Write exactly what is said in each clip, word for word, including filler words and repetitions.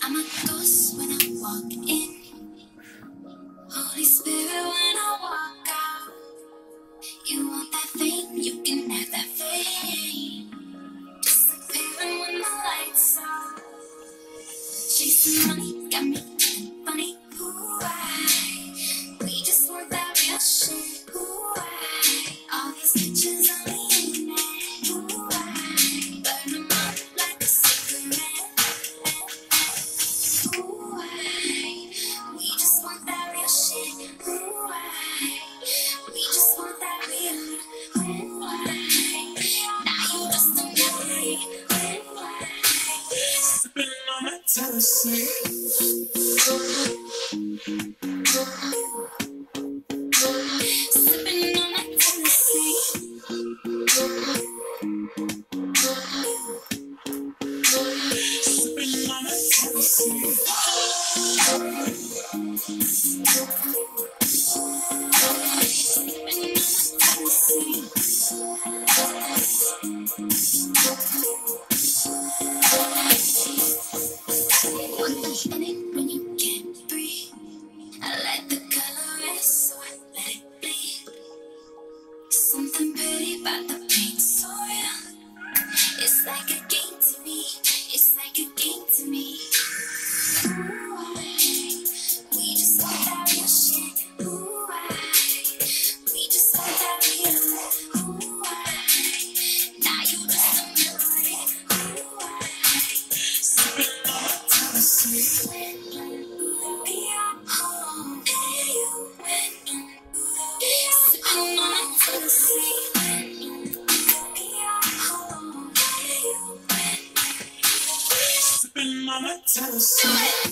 I'm a ghost when I walk in, Holy Spirit when I walk out. You want that fame, you can have that fame. Disappearing when the lights out. Chasing money got me feeling funny. Ooh, I, we just want that real shit. Ooh, I, all these pictures on the internet. Ooh, I, burn them up like a cigarette. Ooh, I, we just want that real shit. Ooh, I, we just want that real. Ooh, I, now you just don't know me. Ooh, I, sipping on my Tennessee. Sipping on my Tennessee. Sipping on my Tennessee. One touch in it when you can't breathe. I like the color red, so I let it bleed. Something pretty about the paint so real. It's like a game to me. It's like a game to me. Ooh, I, we just want that real shit. Ooh, I, we just want that real. Ooh, I, now you just don't know it. Ooh, I, sipping on my Tennessee. When we are home, hey, you when sipping on my Tennessee. When we are home, hey, you sipping on my Tennessee.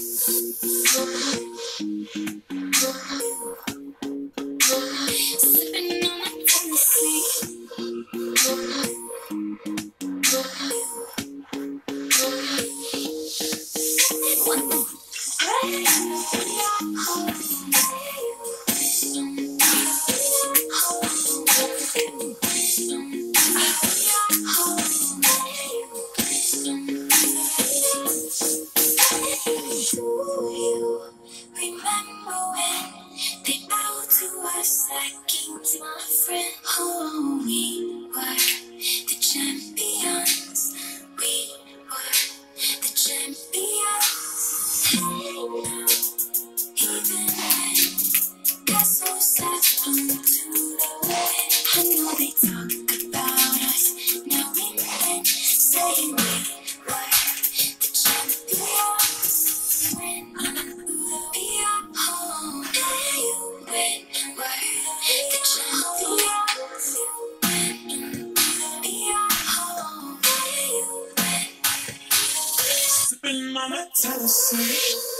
Sipping on my Tennessee. One more. Do you remember when they bowed to us like kings, my friend? Oh, we were the champions. We were the champions. Hey, now, even when castles have flown to the wind, I know they talk about us now and then, saying we were the champions. When we are home, hey, when we're the champions. When we are home, hey, when sipping on my Tennessee.